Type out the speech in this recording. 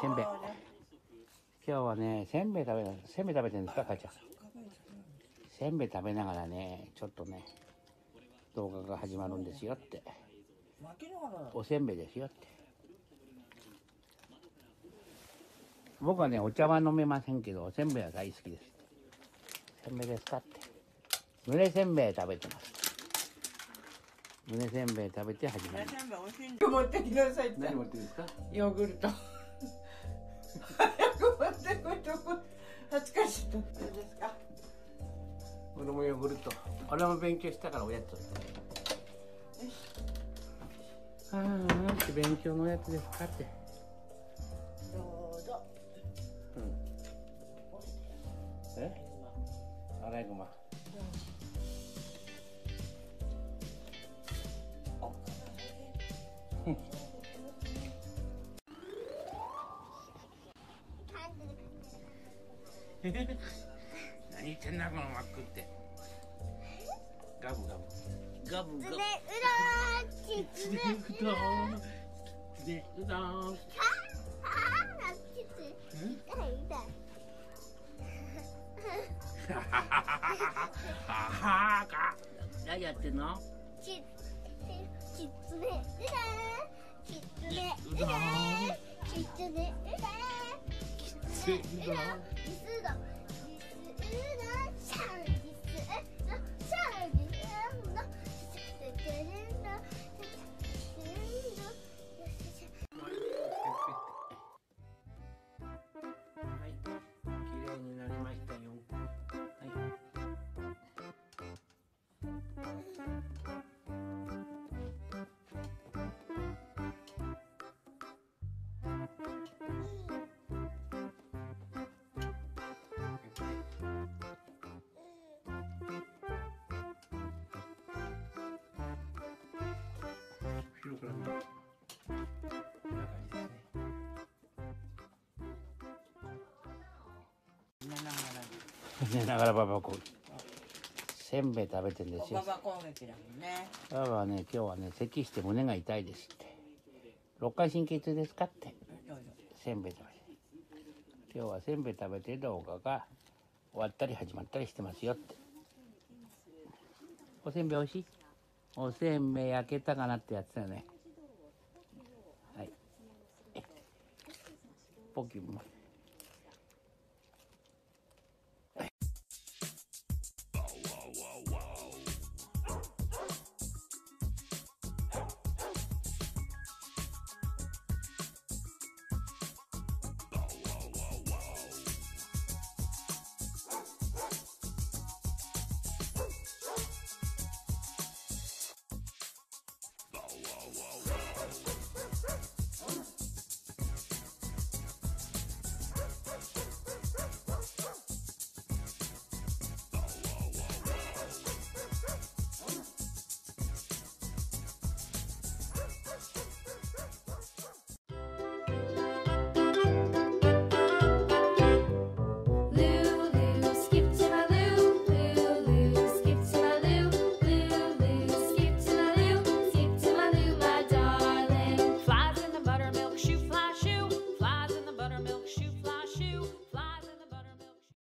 せんべい。今日はね、せんべい食べてるんですか、母ちゃん。せんべい食べながらね、ちょっとね、動画が始まるんですよって。おせんべいですよって。僕はね、お茶は飲めませんけど、おせんべいは大好きですって。せんべいですかって。ぬれせんべい食べてます。ぬれせんべい食べて始まる。 せんべい美味しいんで。持ってきなさいって。 何持ってるんですか？ ヨーグルト。早く持ってこいとこ。恥ずかしいと。どうですか？ 俺もヨーグルト。俺も勉強したからおやつ。って勉強のおやつですかって。 どうぞ。 アライグマ。何言ってんだこのマックって。ガブガブガブガブ。きつねうどん。きつねうどん。何やってんの？きつねうどん。きつねうどん。きつねうどん。はい、綺麗になりましたよ。はい。後ろから見る。こんな感じですね。寝ながらババコせんべい食べてんですよ。 ババ攻撃だもんね。 ババはね、今日はね、咳して胸が痛いですって。肋間神経痛ですかって。せんべい食べて。今日はせんべい食べて動画が終わったり始まったりしてますよって。おせんべいおいしい？おせんべい焼けたかなってやつだよね。はい。ポキも。